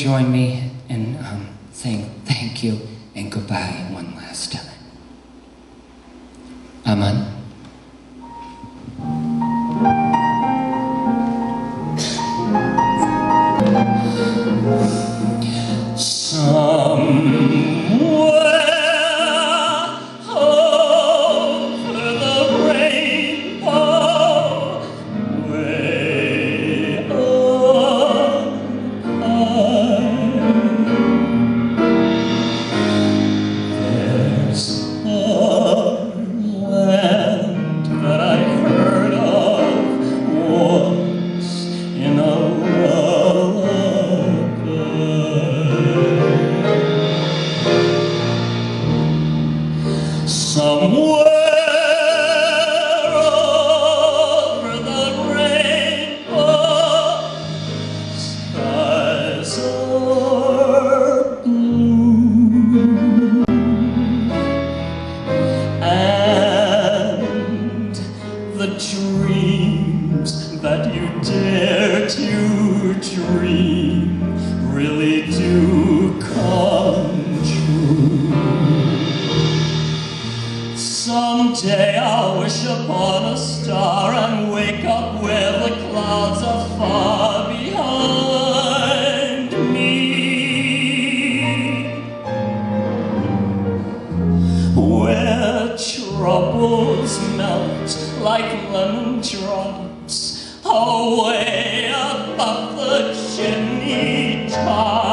join me in saying thank you and goodbye one last time? Aman? Someday I'll wish upon a star and wake up where the clouds are far behind me, where troubles melt like lemon drops away above the chimney top.